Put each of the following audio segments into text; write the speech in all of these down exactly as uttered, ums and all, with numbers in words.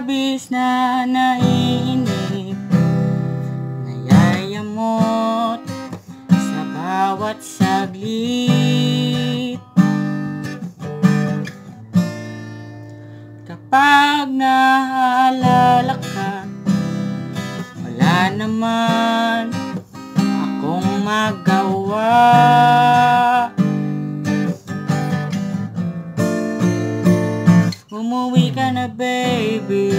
labis na naiinip, nayayamot sa bawat saglit. Kapag naaalala ka, wala naman akong magawa. Umuwi ka na baby,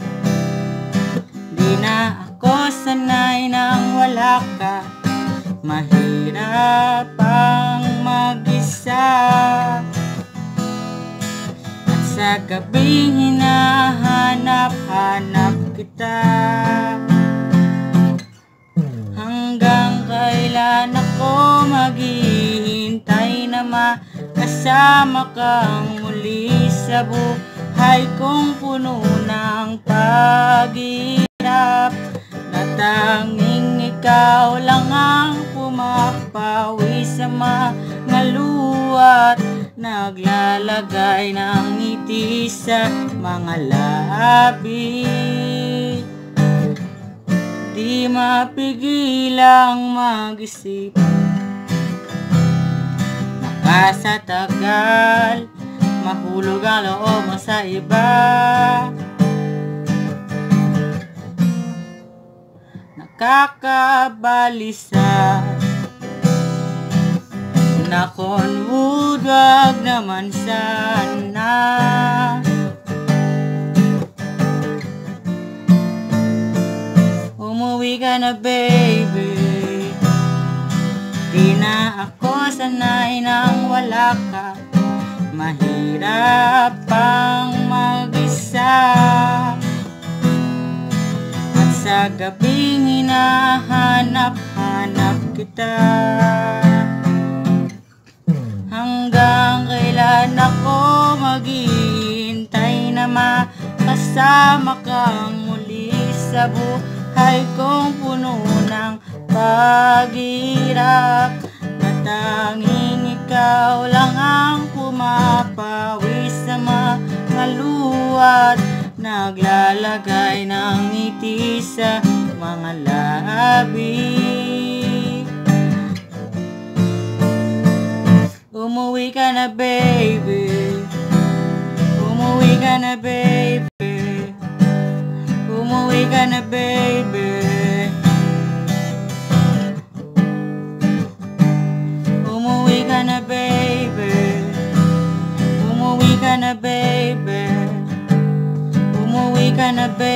di na ako sanay nang wala ka. Mahirap ang mag-isa, at sa gabing hinahanap-hanap kita. Hanggang kailan ako maghihintay na makasama kang muli sa buhay kong puno ng paghihirap, na tanging ikaw lang ang pumapawi sa mga luha at naglalagay ng ngiti sa mga labi. Di mapigilang mag-isip, baka sa tagal mahulog ang loob mo sa iba. Nakakabalisa, nakon wood, wag naman sana. Umuwi ka na baby, di na ako sanay nang wala ka. Mahirap pang mag-isa, at sa gabing hinahanap-hanap kita. Hanggang kailan ako maghihintay na makasama kang muli sa buhay kong puno ng paghihirap, na tanging ikaw lang ang pumapawi sa mga luha at naglalagay ng ngiti sa mga labi. Umuwi ka na baby, umuwi ka na baby, umuwi ka na baby, umuwi ka na baby, umuwi ka na baby, umuwi ka na baby.